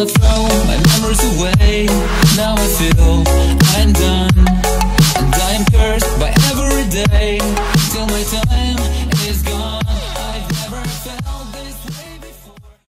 wanna throw my memories away. Now I feel